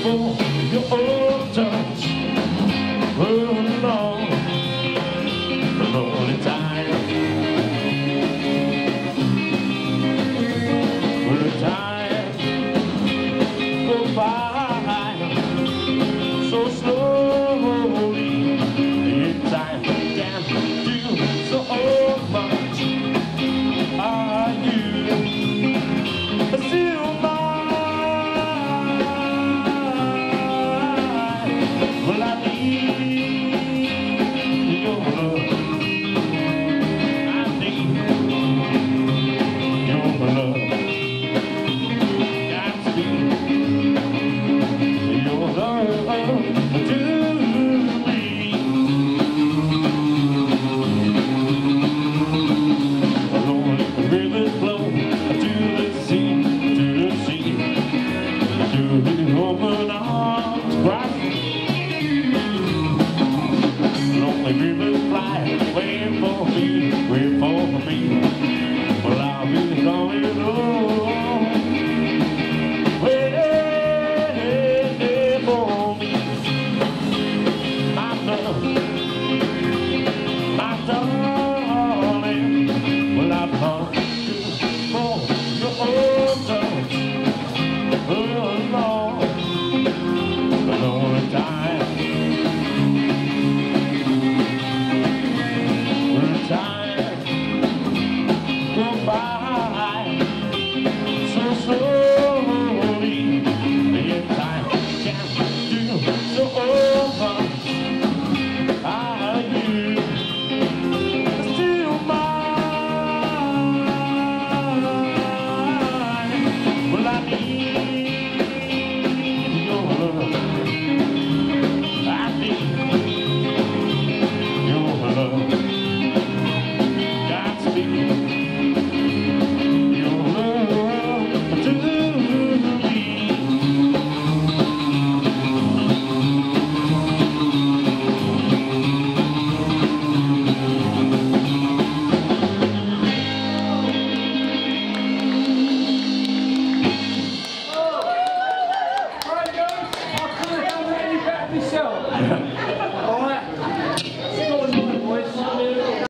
for your old touch. Moving on, the lonely time. The time go by so slowly. In time can do so much. Are you still mine? Well, I need your love. I need your love. Got to be your love to me. Lonely rivers flow to the sea, to the open arms bright. Lonely rivers fly, wait for me, wait for me. Well, I'll be coming home, waiting for me. My love, my darling. Well, I've come for your old touch. Oh, Lord, the lonely time. The time go by so slowly. The time can do so much. Are you still mine? Well, I need your love. I need your love. Got to be your love to me. Alright guys, I'll come down there and you back yourself.